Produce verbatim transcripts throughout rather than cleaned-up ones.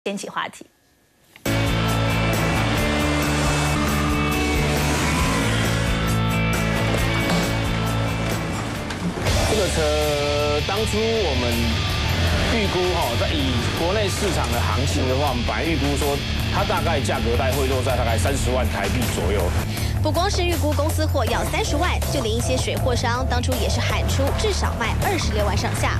掀起话题。 这个车当初我们预估哈，在以国内市场的行情的话，我们本来预估说它大概价格带会落在大概三十万台币左右。 不光是预估公司货要三十万，就连一些水货商当初也是喊出至少卖二十六万上下。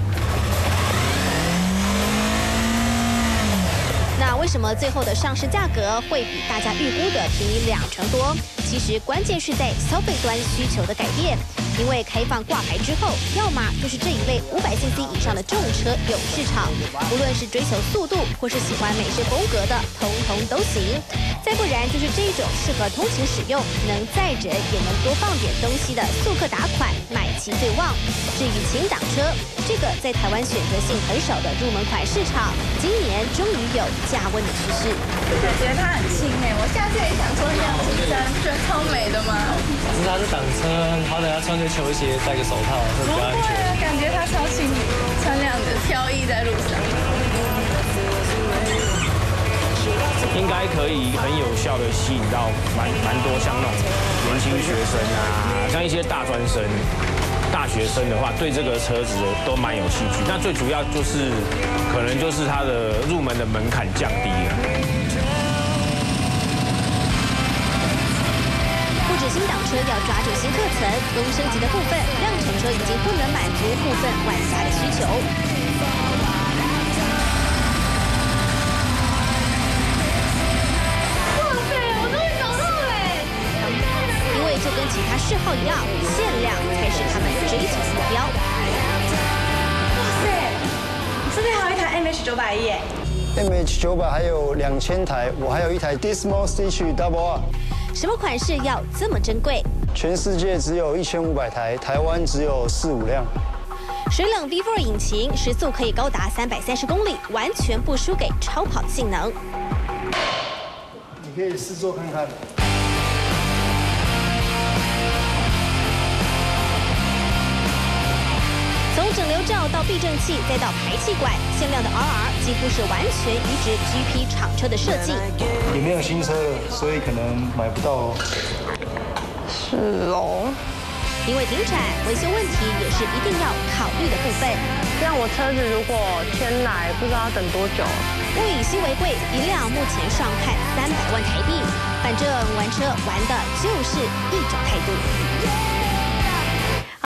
那为什么最后的上市价格会比大家预估的便宜两成多？其实关键是在消费端需求的改变。因为开放挂牌之后，要么就是这一类五百 C C 以上的重车有市场，无论是追求速度或是喜欢美式风格的，通通都行。 再不然就是这种适合通勤使用、能载人也能多放点东西的速克达款，买气最旺。至于轻档车，这个在台湾选择性很少的入门款市场，今年终于有加温的趋势。 我觉得它很轻哎，我下次也想说这样子穿，觉得超美的吗？ 可是它是挡车，好歹要穿个球鞋、戴个手套会比较安全。 不会啊，感觉它超轻，穿亮的飘逸在路上。 应该可以很有效的吸引到蛮蛮多像那种年轻学生啊，像一些大专生、大学生的话，对这个车子都蛮有兴趣。那最主要就是，可能就是它的入门的门槛降低了。 不止新档车要抓住新客层，公升级的部分，量产车已经不能满足部分玩家的需求。 就跟其他嗜好一样，限量才是他们追求的目标。 哇塞，你这边还有一台 M H 九百耶 M H 九百还有两千台，我还有一台 Dismo Stitch Double R。 什么款式要这么珍贵？ 全世界只有一千五百台，台湾只有四五辆。 水冷 V 四 引擎，时速可以高达三百三十公里，完全不输给超跑的性能。 你可以试坐看看。 从整流罩到避震器，再到排气管，限量的 R R 几乎是完全移植 G P 厂车的设计。 也没有新车了，所以可能买不到。 是哦。 因为停产维修问题也是一定要考虑的部分。 像我车子如果迁来，不知道要等多久。 物以稀为贵，一辆目前上看三百万台币。反正玩车玩的就是一种态度。